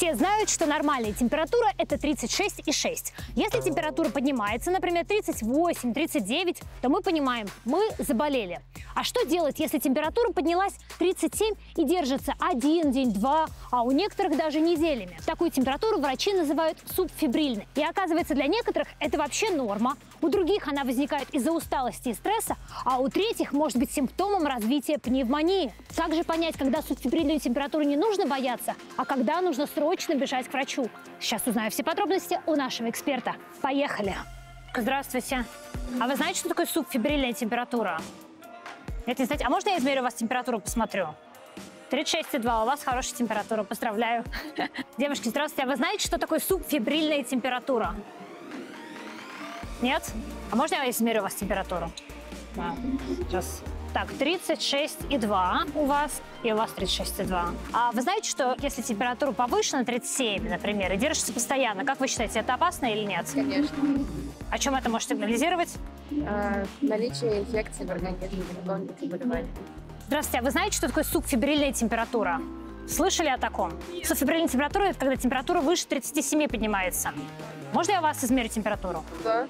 Все знают, что нормальная температура – это 36,6. Если температура поднимается, например, 38, 39, то мы понимаем, мы заболели. А что делать, если температура поднялась 37 и держится один день, два, а у некоторых даже неделями? Такую температуру врачи называют субфебрильной. И оказывается, для некоторых это вообще норма, у других она возникает из-за усталости и стресса, а у третьих может быть симптомом развития пневмонии. Как же понять, когда субфебрильную температуру не нужно бояться, а когда нужно срочно бежать к врачу? Сейчас узнаю все подробности у нашего эксперта. Поехали! Здравствуйте. А вы знаете, что такое субфебрильная температура? Это не знаете. А можно я измерю у вас температуру, посмотрю? 36,2. У вас хорошая температура. Поздравляю. Девушки, здравствуйте. А вы знаете, что такое субфебрильная температура? Нет? А можно я измерю у вас температуру? Да. Сейчас. Так, 36,2 у вас, и у вас 36,2. А вы знаете, что если температура повышена, 37, например, и держится постоянно, как вы считаете, это опасно или нет? Конечно. О чем это может сигнализировать? Наличие инфекции в организме, дополнительных заболеваний. Здравствуйте, а вы знаете, что такое субфебрильная температура? Слышали о таком? Субфебрильная температура – это когда температура выше 37 поднимается. Можно я у вас измерю температуру? Да.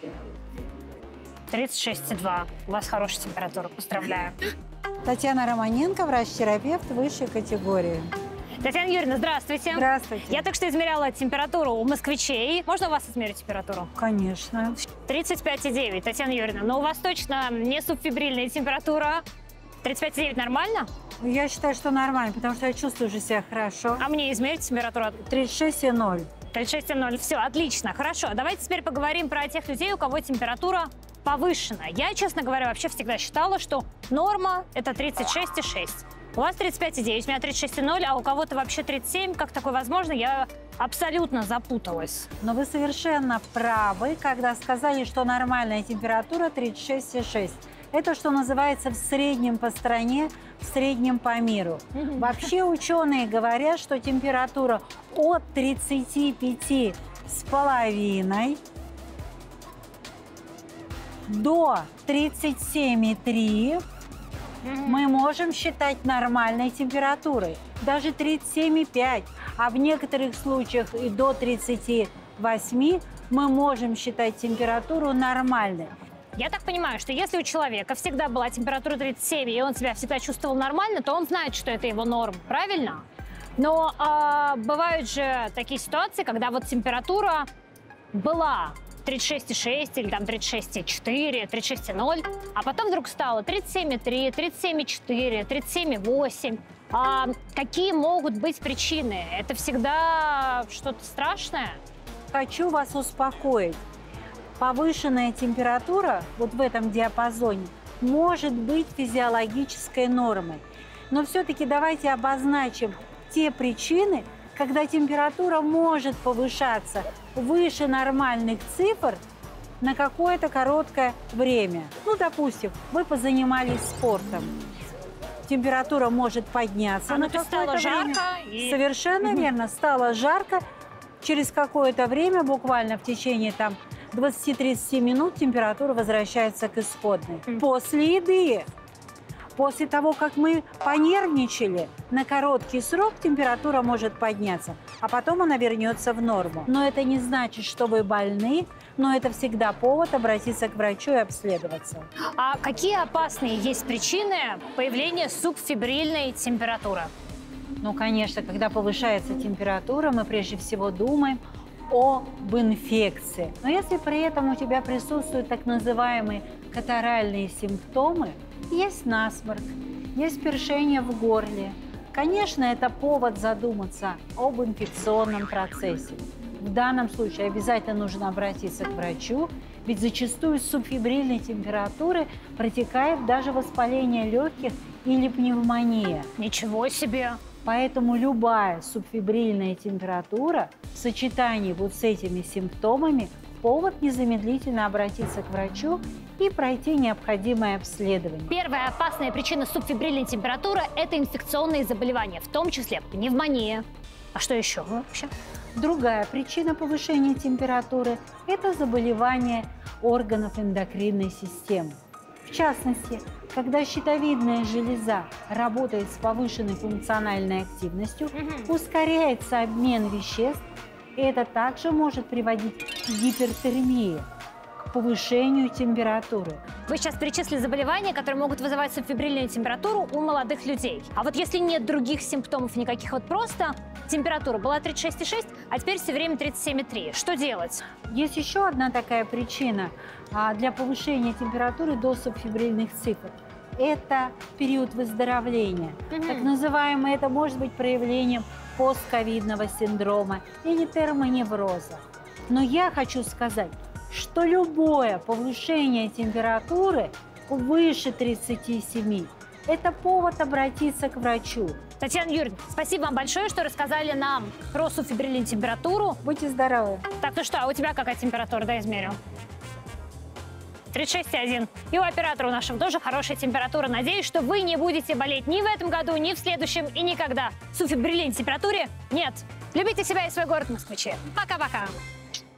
36,2. У вас хорошая температура. Поздравляю. Татьяна Романенко, врач-терапевт высшей категории. Татьяна Юрьевна, здравствуйте. Здравствуйте. Я только что измеряла температуру у москвичей. Можно у вас измерить температуру? Конечно. 35,9, Татьяна Юрьевна. Но у вас точно не субфебрильная температура. 35,9 нормально? Я считаю, что нормально, потому что я чувствую уже себя хорошо. А мне измерить температуру? 36,0. 36,0. Все, отлично, хорошо. Давайте теперь поговорим про тех людей, у кого температура повышена. Я, честно говоря, вообще всегда считала, что норма – это 36,6. У вас 35,9, у меня 36,0, а у кого-то вообще 37. Как такое возможно? Я абсолютно запуталась. Но вы совершенно правы, когда сказали, что нормальная температура 36,6. Это, что называется, в среднем по стране, в среднем по миру. Вообще ученые говорят, что температура от 35,5 до 37,3 мы можем считать нормальной температурой. Даже 37,5, а в некоторых случаях и до 38 мы можем считать температуру нормальной. Я так понимаю, что если у человека всегда была температура 37, и он себя всегда чувствовал нормально, то он знает, что это его норма, правильно? Но бывают же такие ситуации, когда вот температура была 36,6 или там 36,4, 36,0, а потом вдруг стало 37,3, 37,4, 37,8. Какие могут быть причины? Это всегда что-то страшное? Хочу вас успокоить. Повышенная температура вот в этом диапазоне может быть физиологической нормой. Но все-таки давайте обозначим те причины, когда температура может повышаться выше нормальных цифр на какое-то короткое время. Ну, допустим, вы позанимались спортом. Температура может подняться на какое-то время. Жарко. И... Совершенно верно. Стало жарко. Через какое-то время, буквально в течение там 20-30 минут, температура возвращается к исходной. После еды. После того, как мы понервничали, на короткий срок температура может подняться, а потом она вернется в норму. Но это не значит, что вы больны, но это всегда повод обратиться к врачу и обследоваться. А какие опасные есть причины появления субфебрильной температуры? Ну, конечно, когда повышается температура, мы прежде всего думаем об инфекции. Но если при этом у тебя присутствуют так называемые катаральные симптомы, есть насморк, есть першение в горле, конечно, это повод задуматься об инфекционном процессе. В данном случае обязательно нужно обратиться к врачу, ведь зачастую с субфебрильной температуры протекает даже воспаление легких или пневмония. Ничего себе! Поэтому любая субфебрильная температура в сочетании вот с этими симптомами – повод незамедлительно обратиться к врачу и пройти необходимое обследование. Первая опасная причина субфебрильной температуры – это инфекционные заболевания, в том числе пневмония. А что еще вообще? Другая причина повышения температуры – это заболевания органов эндокринной системы. В частности, когда щитовидная железа работает с повышенной функциональной активностью, ускоряется обмен веществ, и это также может приводить к гипертермии, к повышению температуры. Вы сейчас перечислили заболевания, которые могут вызывать субфебрильную температуру у молодых людей. А вот если нет других симптомов никаких, вот просто температура была 36,6, а теперь все время 37,3. Что делать? Есть еще одна такая причина для повышения температуры до субфебрильных цифр. Это период выздоровления. Так называемое, это может быть проявлением постковидного синдрома или термоневроза. Но я хочу сказать, что любое повышение температуры выше 37 – это повод обратиться к врачу. Татьяна Юрьевна, спасибо вам большое, что рассказали нам про субфебрильную температуру. Будьте здоровы! Так, ну что, а у тебя какая температура? Дай измерю. 36,1. И у оператора у нашего тоже хорошая температура. Надеюсь, что вы не будете болеть ни в этом году, ни в следующем и никогда. Субфебрильной температуре нет. Любите себя и свой город, москвичи. Пока-пока.